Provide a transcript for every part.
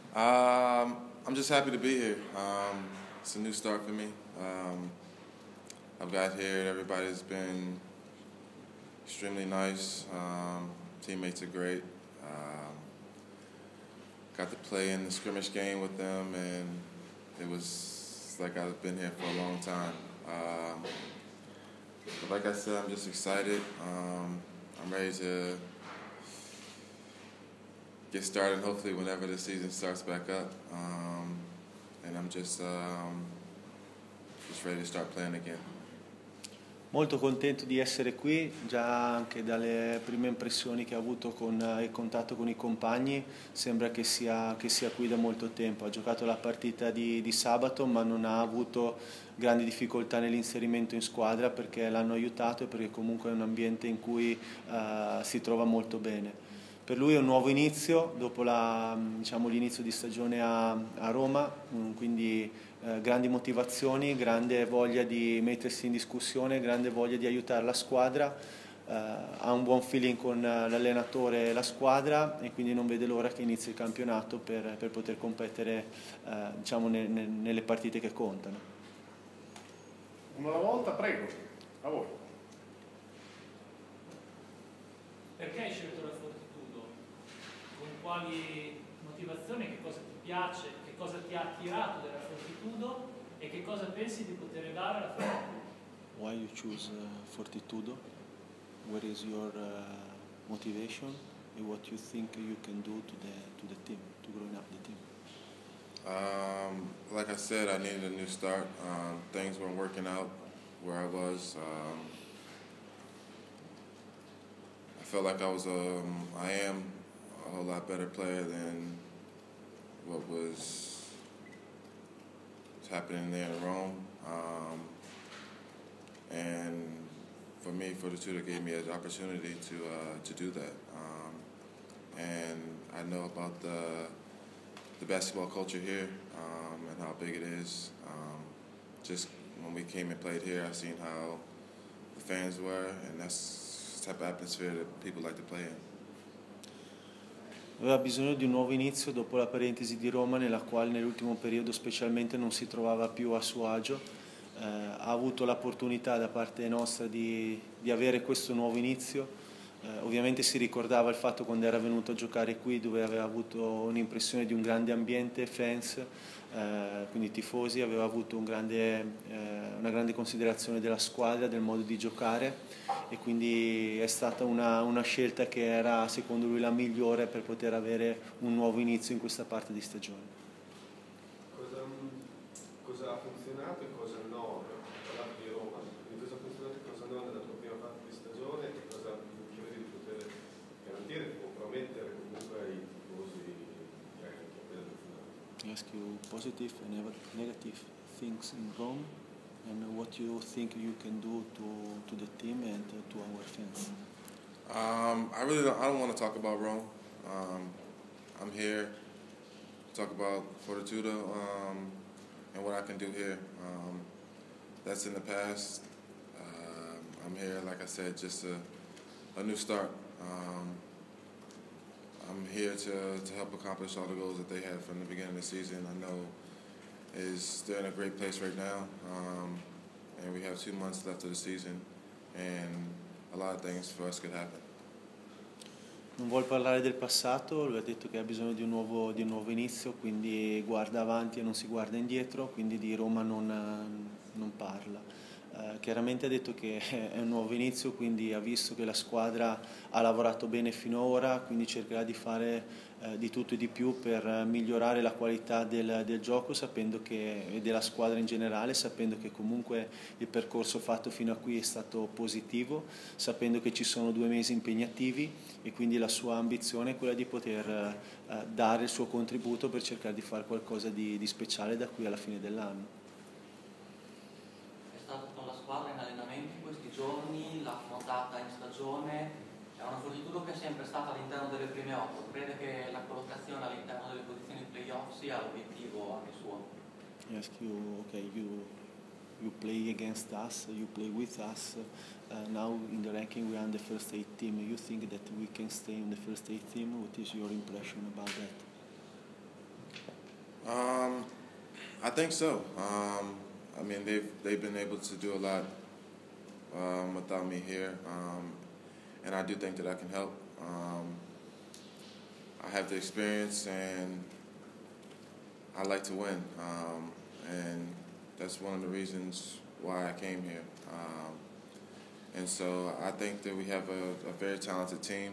I'm just happy to be here. It's a new start for me. I've got here, everybody's been extremely nice. Teammates are great. Got to play in the scrimmage game with them, and it was like I've been here for a long time. But like I said, I'm just excited. I'm ready to get started, hopefully whenever the season starts back up. And I'm just ready to start playing again. Molto contento di essere qui, già anche dalle prime impressioni che ho avuto con il contatto con i compagni, sembra che sia qui da molto tempo. Ha giocato la partita di sabato, ma non ha avuto grandi difficoltà nell'inserimento in squadra perché l'hanno aiutato e perché comunque è un ambiente in cui si trova molto bene. Per lui è un nuovo inizio dopo l'inizio di stagione a Roma, quindi grandi motivazioni, grande voglia di mettersi in discussione, grande voglia di aiutare la squadra, ha un buon feeling con l'allenatore e la squadra e quindi non vede l'ora che inizi il campionato per poter competere nelle partite che contano. Una alla volta, prego, a voi. Perché hai scelto la Fortitudo? Con quali motivazioni? Che cosa ti piace? Che cosa ti ha attirato della Fortitudo? E che cosa pensi di poter dare alla Fortitudo? Why you choose Fortitudo? What is your motivation and what you think you can do to the team, to growing up the team? Like I said, I needed a new start. Things weren't working out where I was. I felt like I am a whole lot better player than what was happening there in Rome. And for me, Fortitudo gave me an opportunity to do that. And I know about the basketball culture here and how big it is. Just when we came and played here, I seen how the fans were, and that's the type of atmosphere that people like to play in. Aveva bisogno di un nuovo inizio dopo la parentesi di Roma nella quale nell'ultimo periodo specialmente non si trovava più a suo agio. Ha avuto l'opportunità da parte nostra di avere questo nuovo inizio. Ovviamente si ricordava il fatto quando era venuto a giocare qui dove aveva avuto un'impressione di un grande ambiente, fans, quindi tifosi, aveva avuto una grande considerazione della squadra, del modo di giocare e quindi è stata una scelta che era secondo lui la migliore per poter avere un nuovo inizio in questa parte di stagione. Cosa ha funzionato e cosa no? Parlato di Roma, quindi cosa ha funzionato e cosa no nella tua prima parte di stagione e cosa credi di poter garantire, di compromettere comunque ai tifosi che hai in quella nazionale? I ask you positive and negative things in Rome and what you think you can do to the team and to our fans. I don't want to talk about Rome. I'm here to talk about Fortitudo and what I can do here. That's in the past. I'm here, like I said, just a new start. I'm here to help accomplish all the goals that they had from the beginning of the season. I know they're in a great place right now, and we have 2 months left of the season, and a lot of things for us could happen. Non vuol parlare del passato, lui ha detto che ha bisogno di un nuovo inizio, quindi guarda avanti e non si guarda indietro, quindi di Roma non parla. Chiaramente ha detto che è un nuovo inizio, quindi ha visto che la squadra ha lavorato bene finora, quindi cercherà di fare di tutto e di più per migliorare la qualità del gioco e della squadra in generale, sapendo che comunque il percorso fatto fino a qui è stato positivo, sapendo che ci sono 2 mesi impegnativi e quindi la sua ambizione è quella di poter dare il suo contributo per cercare di fare qualcosa di speciale da qui alla fine dell'anno. È stato con la squadra in allenamento in questi giorni, l'ha affrontata in stagione, è una Fortitudo che è sempre stata all'interno delle prime 8, crede che la collocazione all'interno delle posizioni playoff sia l'obiettivo anche suo? Ask you, okay, you play against us, you play with us, now in the ranking we are in the first 8 team, you think that we can stay in the first 8 team, what is your impression about that? I think so. I mean, they've been able to do a lot without me here, and I do think that I can help. I have the experience, and I like to win, and that's one of the reasons why I came here. And so I think that we have a very talented team.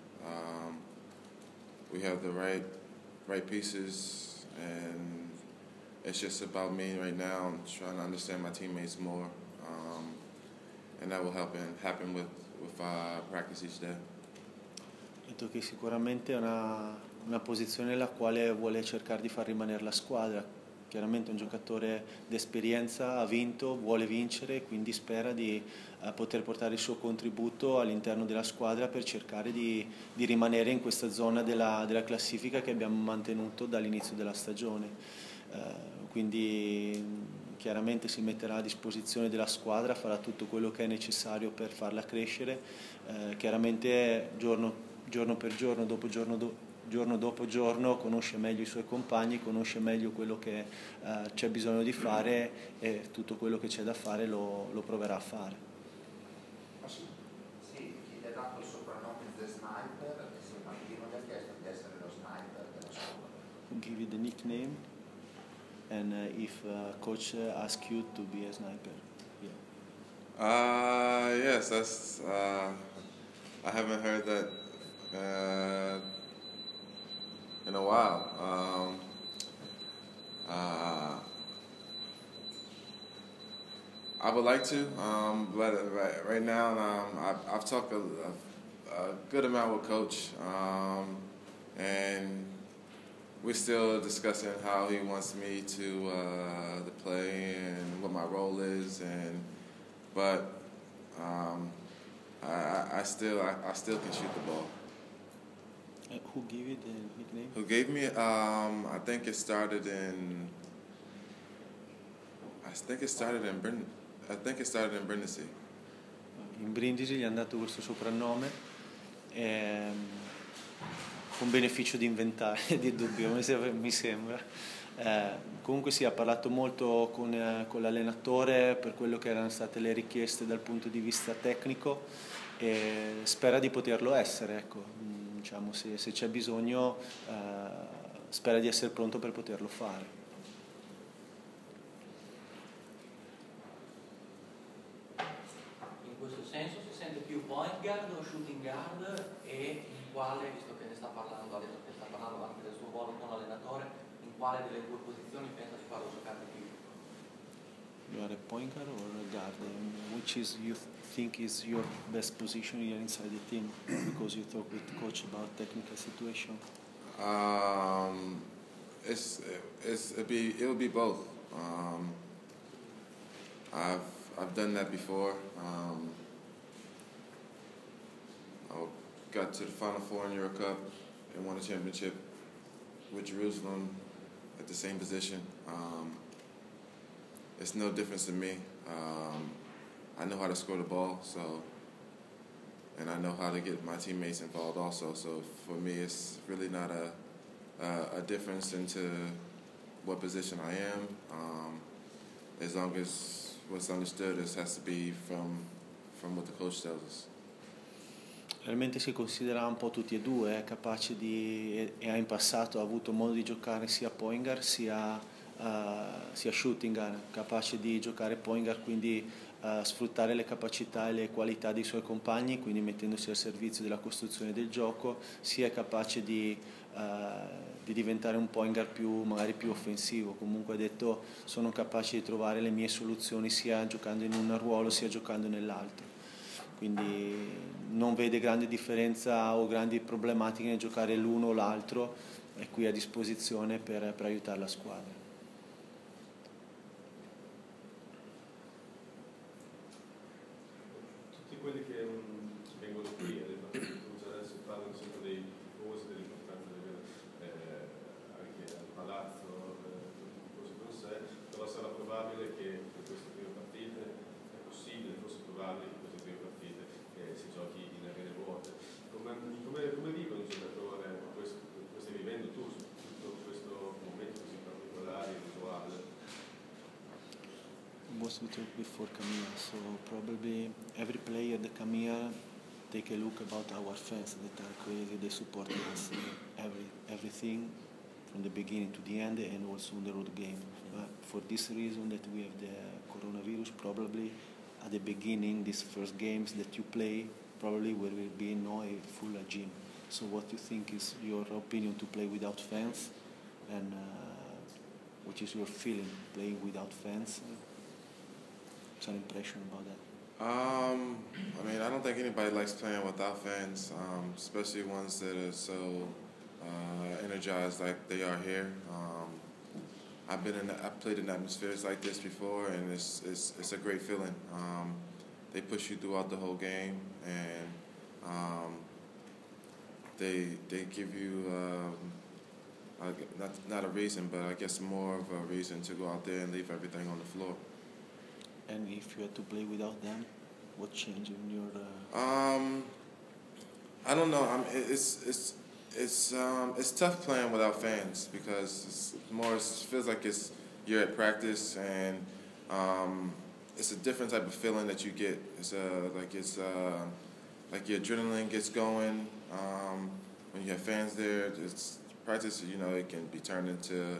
We have the right pieces, and it's just about me right now, trying to understand my teammates more, and that will happen with practice each day. Ho detto che sicuramente è una posizione nella quale vuole cercare di far rimanere la squadra. Chiaramente è un giocatore d'esperienza, ha vinto, vuole vincere, quindi spera di poter portare il suo contributo all'interno della squadra per cercare di rimanere in questa zona della classifica che abbiamo mantenuto dall'inizio della stagione. Quindi chiaramente si metterà a disposizione della squadra, farà tutto quello che è necessario per farla crescere. Chiaramente giorno per giorno, giorno dopo giorno, conosce meglio i suoi compagni, conosce meglio quello che c'è bisogno di fare, e tutto quello che c'è da fare lo proverà a fare. Sì, chi gli ha dato il soprannome The Sniper, e se il bambino gli ha chiesto di essere lo sniper della scuola. Who give you the nickname, and if coach asks you to be a sniper? Yeah. Yes, that's. I haven't heard that in a while. I would like to, but right now I've talked a good amount with Coach, and we're still discussing how he wants me to play and what my role is, but I still can shoot the ball. Who gave you the nickname? Who gave me? I think it started in Brindisi. In Brindisi gli hanno dato questo soprannome, con beneficio di inventare, di dubbio, mi sembra. Comunque sì, ha parlato molto con l'allenatore per quello che erano state le richieste dal punto di vista tecnico, e spera di poterlo essere, ecco. Diciamo, se c'è bisogno, spera di essere pronto per poterlo fare. In questo senso si sente più point guard o shooting guard, e in quale, visto che ne sta parlando anche del suo ruolo con l'allenatore, in quale delle due posizioni pensa di farlo giocare di più? You are a point guard or a guard? Which is you think is your best position here inside the team? Because you talk with coach about technical situation. It'll be both. I've done that before. I got to the Final Four in Euro Cup and won a championship with Jerusalem at the same position. It's no difference to me. I know how to score the ball, and I know how to get my teammates involved also. So for me, it's really not a difference into what position I am. As long as what's understood has to be from what the coach tells us. Realmente si considera un po' tutti e due, è capace e in passato ha avuto modo di giocare sia point guard sia shooting guard, capace di giocare point guard, quindi sfruttare le capacità e le qualità dei suoi compagni, quindi mettendosi al servizio della costruzione del gioco, sia è capace di diventare un point guard magari più offensivo. Comunque ha detto: sono capace di trovare le mie soluzioni sia giocando in un ruolo sia giocando nell'altro, quindi non vede grande differenza o grandi problematiche nel giocare l'uno o l'altro, è qui a disposizione per aiutare la squadra. Tutti quelli che vengono qui adesso parlano sempre dei tifosi, dell'importanza di avere anche al palazzo tifosi con sé, però sarà probabile che in queste prime partite, è possibile, forse probabile che in queste prime partite si giochi in arene vuote. Come vive un giocatore, questo stai vivendo tu, tutto questo momento così particolare? was we talked before Camilla, so probably every player that come here take a look about our fans that are crazy, they support us everything from the beginning to the end and also in the road game. But for this reason that we have the coronavirus, probably at the beginning, these first games that you play, probably will be no a full gym. So what you think is your opinion to play without fans, and what is your feeling playing without fans? Some impression about that? I mean, I don't think anybody likes playing without fans, especially ones that are so energized like they are here. I've played in atmospheres like this before, and it's a great feeling. They push you throughout the whole game, and they give you not a reason, but I guess more of a reason to go out there and leave everything on the floor. And if you had to play without them, what changed in your? I don't know. It's tough playing without fans because it feels like you're at practice, and it's a different type of feeling that you get. It's like your adrenaline gets going when you have fans there. It's practice. You know, it can be turned into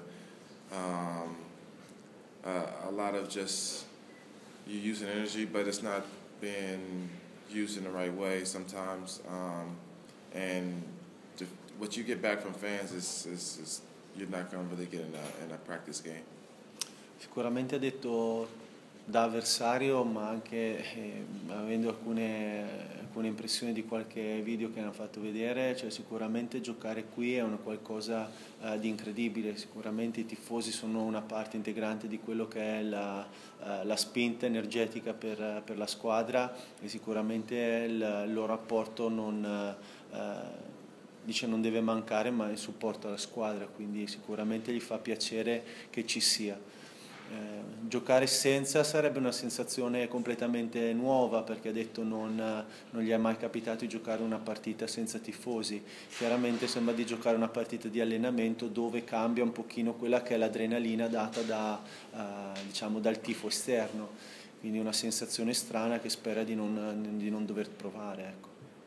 a lot of just you using energy, but it's not being used in the right way sometimes. And what you get back from fans is you're not going to really get in a practice game. Sicuramente ha detto da avversario, ma anche avendo alcune impressioni di qualche video che hanno fatto vedere, cioè sicuramente giocare qui è una qualcosa di incredibile. Sicuramente i tifosi sono una parte integrante di quello che è la spinta energetica per la squadra, e sicuramente il loro apporto non deve mancare, ma il supporto alla squadra, quindi sicuramente gli fa piacere che ci sia. Giocare senza sarebbe una sensazione completamente nuova, perché ha detto non gli è mai capitato di giocare una partita senza tifosi. Chiaramente sembra di giocare una partita di allenamento dove cambia un pochino quella che è l'adrenalina data dal tifo esterno, quindi una sensazione strana che spera di non dover provare, ecco.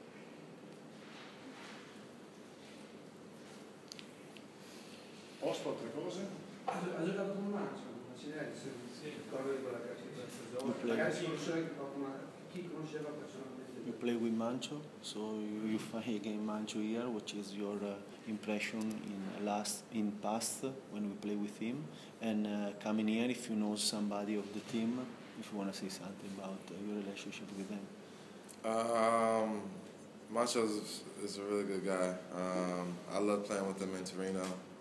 Posto altre cose? Ha giocato con Mancio, se ricordo di quella stagione. Magari si conosceva chi conosceva personalmente. You play with Mancho, so you fight against Mancho here. What is your impression in past when we play with him, and coming here, if you know somebody of the team, if you want to say something about your relationship with them? Mancho is a really good guy. I love playing with him in Torino.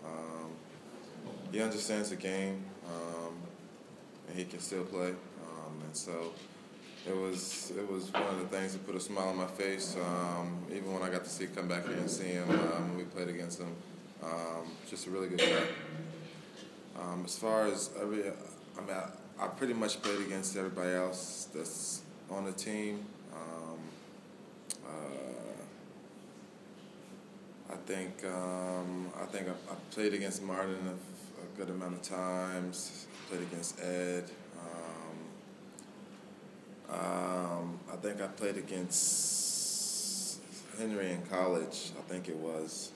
He understands the game, and he can still play, and so it was one of the things that put a smile on my face. Even when I got to come back here and see him when we played against him, just a really good guy. As far as I pretty much played against everybody else that's on the team. I think I played against Martin a good amount of times. Played against Ed. I think I played against Henry in college. I think it was,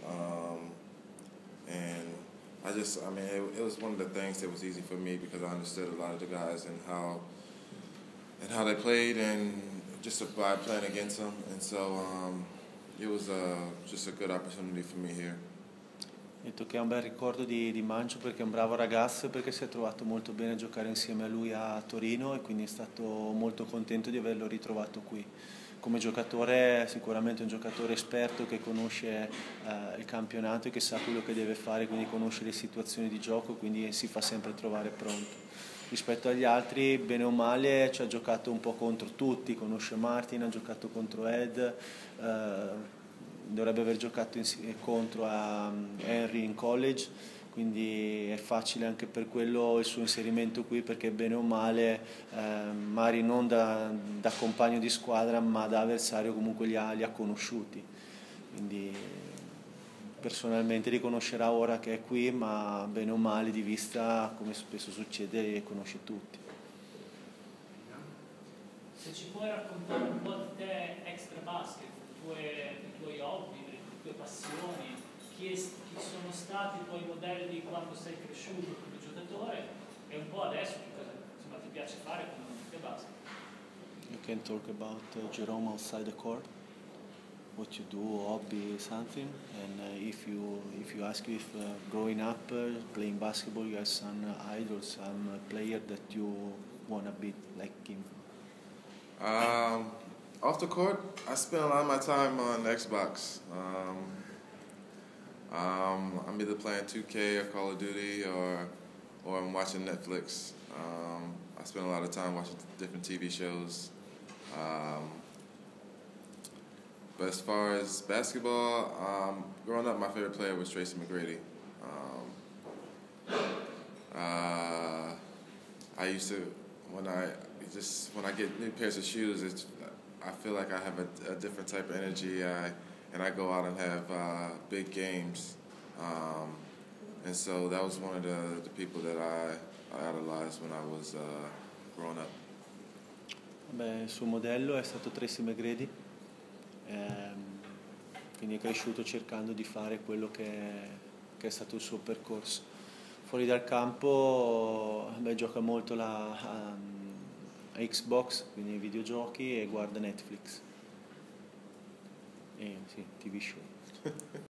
and it was one of the things that was easy for me because I understood a lot of the guys and how they played, and just by playing against them, and so. It was just a good opportunity for me here. Ha detto che è un bel ricordo di Mancio perché è un bravo ragazzo e perché si è trovato molto bene a giocare insieme a lui a Torino, e quindi è stato molto contento di averlo ritrovato qui. Come giocatore sicuramente è un giocatore esperto che conosce il campionato e che sa quello che deve fare, quindi conosce le situazioni di gioco, quindi si fa sempre trovare pronto. Rispetto agli altri, bene o male, ci ha giocato un po' contro tutti, conosce Martin, ha giocato contro Ed, dovrebbe aver giocato contro a Henry in college, quindi è facile anche per quello il suo inserimento qui, perché bene o male, magari non da compagno di squadra ma da avversario comunque li ha conosciuti, quindi personalmente riconoscerà ora che è qui, ma bene o male di vista, come spesso succede, conosce tutti. se ci puoi raccontare un po' di te extra basket, i tuoi hobby, le tue passioni, chi sono stati i tuoi modelli quando sei cresciuto come giocatore e un po' adesso che cosa insomma, ti piace fare quando giochi a basket. You can talk about Jerome outside the court, what you do, hobby, something, and if you ask if growing up playing basketball you have some idols, some player that you wanna be like him. Off the court, I spend a lot of my time on Xbox. I'm either playing 2K or Call of Duty or I'm watching Netflix. I spend a lot of time watching different TV shows. But as far as basketball, growing up, my favorite player was Tracy McGrady. I used to, when I get new pairs of shoes, I feel like I have a different type of energy, and I go out and have big games. And so that was one of the people that I idolized when I was growing up. Beh, il suo modello è stato Tracy McGrady, quindi è cresciuto cercando di fare quello che è stato il suo percorso. Fuori dal campo gioca molto a Xbox, quindi ai videogiochi, e guarda Netflix e sì, TV show.